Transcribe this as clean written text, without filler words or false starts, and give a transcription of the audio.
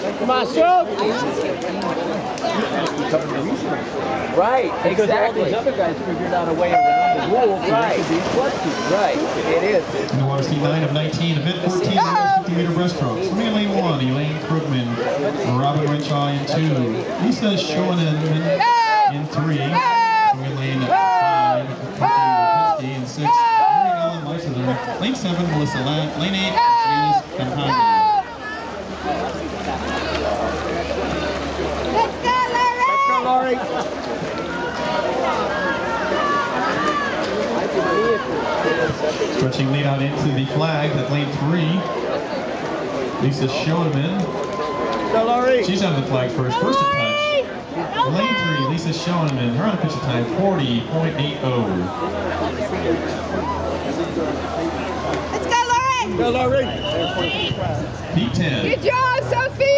Come on, shoot! Right, because exactly. all these other guys figured out a way around the rules. Right. To be clutchy. Right, it is. In the water, 9 of 19, event 14, 50-meter breaststroke. Swimming in lane 1, Elaine Krugman, Robin Renshaw in 2, Lisa Schoenemann in 3, swimming in lane 5, Katie in 6, Mary Ellen Leisler, lane 7, Melissa Ladd, lane 8, Janice Kamhagen. Let's go, Laurie! Stretching lead out into the flag at lane 3. Lisa Schoenemann. Go, Laurie! She's on the flag first to touch. Lane 3, Lisa Schoenemann. Her unofficial time 40.80. Let's go, Laurie! Go, Laurie! P10. Good job, Sophie!